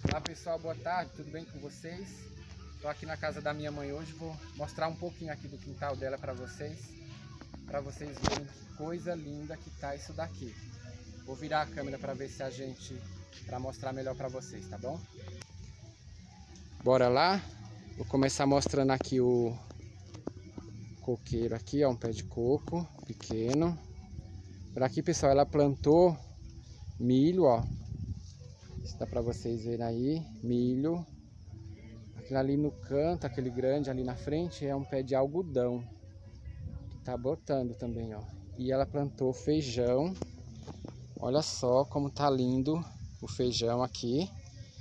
Olá pessoal, boa tarde, tudo bem com vocês? Estou aqui na casa da minha mãe hoje, vou mostrar um pouquinho aqui do quintal dela para vocês verem que coisa linda que tá isso daqui. Vou virar a câmera para ver se para mostrar melhor para vocês, tá bom? Bora lá? Vou começar mostrando aqui o coqueiro aqui, ó, um pé de coco pequeno. Por aqui, pessoal, ela plantou milho, ó. Dá para vocês verem aí, milho. Aquele ali no canto, aquele grande ali na frente é um pé de algodão que tá botando também, ó. E ela plantou feijão. Olha só como tá lindo o feijão aqui.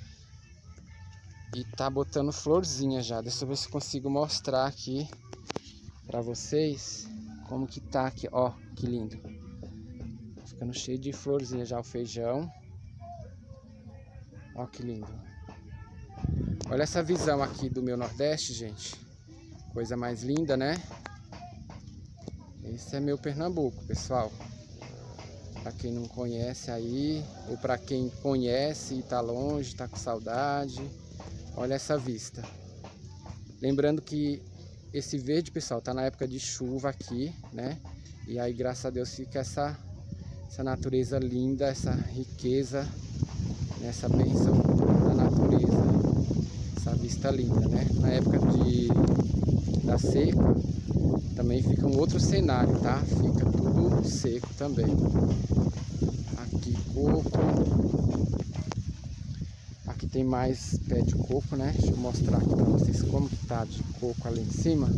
E tá botando florzinha já. Deixa eu ver se consigo mostrar aqui para vocês como que tá aqui, ó, que lindo. Tá ficando cheio de florzinha já o feijão. Ó que lindo. Olha essa visão aqui do meu Nordeste, gente. Coisa mais linda, né? Esse é meu Pernambuco, pessoal. Para quem não conhece aí, ou para quem conhece e tá longe, tá com saudade. Olha essa vista. Lembrando que esse verde, pessoal, tá na época de chuva aqui, né? E aí, graças a Deus, fica essa natureza linda, essa riqueza, essa bênção da natureza, essa vista linda, né? Na época da seca também fica um outro cenário, tá? Fica tudo seco também. Aqui coco, aqui tem mais pé de coco, né? Deixa eu mostrar aqui para vocês como que tá de coco ali em cima.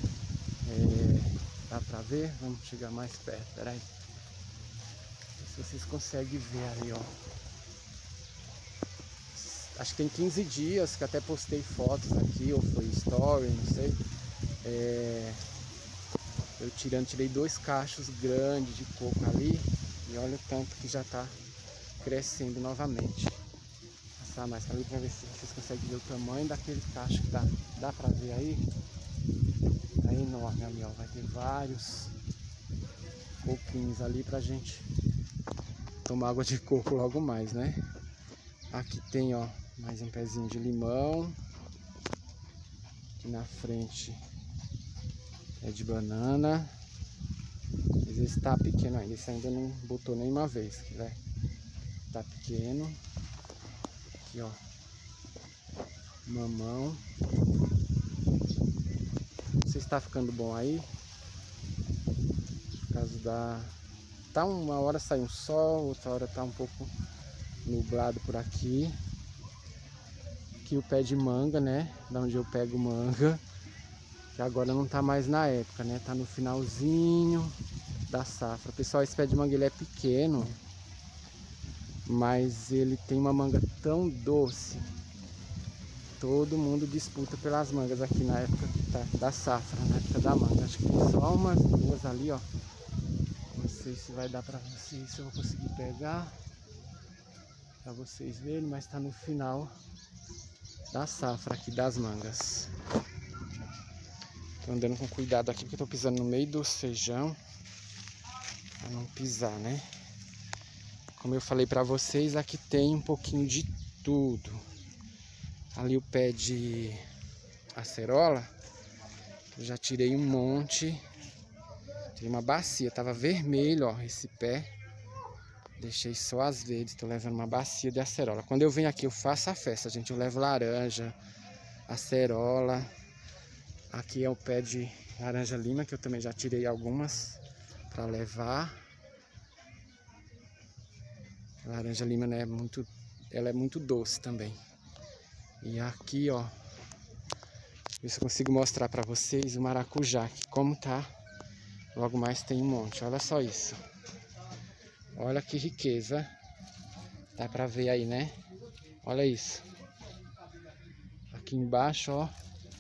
Dá pra ver? Vamos chegar mais perto, peraí. Se vocês conseguem ver aí, ó. Acho que tem 15 dias que até postei fotos aqui, ou foi story, não sei. Eu tirei 2 cachos grandes de coco ali. E olha o tanto que já tá crescendo novamente. Vou passar mais ali pra ver se vocês conseguem ver o tamanho daquele cacho que dá pra ver aí. Tá enorme ali, ó. Vai ter vários coquinhos ali pra gente tomar água de coco logo mais, né? Aqui tem, ó, mais um pezinho de limão. Aqui na frente é de banana. Mas esse tá pequeno ainda. Esse ainda não botou nenhuma vez, né? Tá pequeno. Aqui, ó, mamão. Não sei se tá ficando bom aí. Por causa tá uma hora sai um sol, outra hora tá um pouco nublado por aqui. Aqui o pé de manga, né? Da onde eu pego manga. Que agora não tá mais na época, né? Tá no finalzinho da safra. Pessoal, esse pé de manga ele é pequeno, mas ele tem uma manga tão doce. Todo mundo disputa pelas mangas aqui na época da safra, na época da manga. Acho que tem só umas 2 ali, ó. Não sei se vai dar pra vocês, se eu vou conseguir pegar pra vocês verem, mas tá no final da safra aqui das mangas. Tô andando com cuidado aqui porque eu tô pisando no meio do feijão pra não pisar, né? Como eu falei pra vocês, aqui tem um pouquinho de tudo. Ali o pé de acerola, eu já tirei um monte. Tirei uma bacia, tava vermelho, ó, esse pé. Deixei só as verdes, tô levando uma bacia de acerola. Quando eu venho aqui eu faço a festa, gente. Eu levo laranja, acerola. Aqui é o pé de laranja lima, que eu também já tirei algumas para levar. A laranja lima, né, ela é muito doce também. E aqui, ó, ver se eu consigo mostrar para vocês o maracujá, que como tá. Logo mais tem um monte, olha só isso. Olha que riqueza. Dá pra ver aí, né? Olha isso. Aqui embaixo, ó.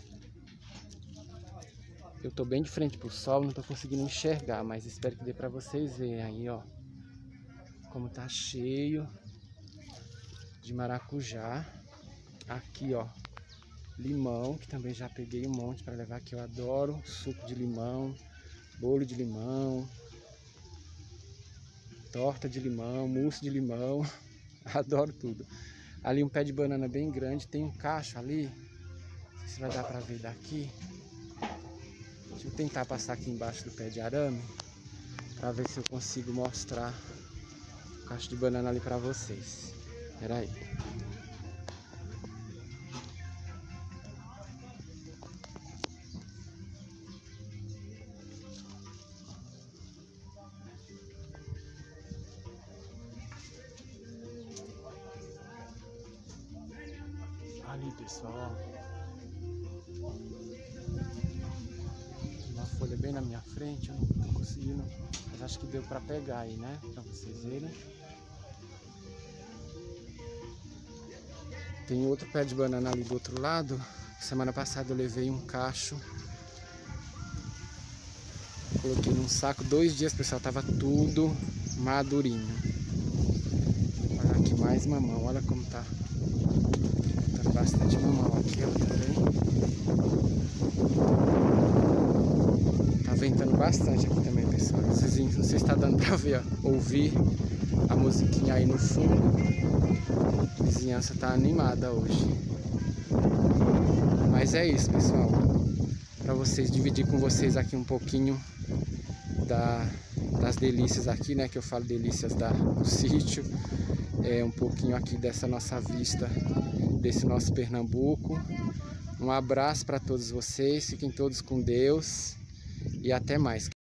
Eu tô bem de frente pro sol, não tô conseguindo enxergar, mas espero que dê pra vocês verem aí, ó. Como tá cheio de maracujá. Aqui, ó, limão, que também já peguei um monte pra levar, que eu adoro. Suco de limão, bolo de limão, torta de limão, mousse de limão. Adoro tudo. Ali um pé de banana bem grande, tem um cacho ali. Não sei se vai dar pra ver daqui. Deixa eu tentar passar aqui embaixo do pé de arame pra ver se eu consigo mostrar o cacho de banana ali pra vocês. Pera aí. Ali, pessoal, ó. Uma folha bem na minha frente, eu não tô conseguindo, mas acho que deu pra pegar aí, né? Pra vocês verem. Tem outro pé de banana ali do outro lado. Semana passada eu levei um cacho. Coloquei num saco, 2 dias, pessoal, tava tudo madurinho. Olha aqui, mais mamão, olha como tá. Tá bastante mamão aqui, ó, também. Tá ventando bastante aqui também, pessoal. Não sei se está dando pra ver, ó, ouvir a musiquinha aí no fundo. A vizinhança tá animada hoje. Mas é isso, pessoal. Para vocês, dividir com vocês aqui um pouquinho das delícias aqui, né? Que eu falo delícias do sítio. Um pouquinho aqui dessa nossa vista, desse nosso Pernambuco. Um abraço para todos vocês. Fiquem todos com Deus. E até mais.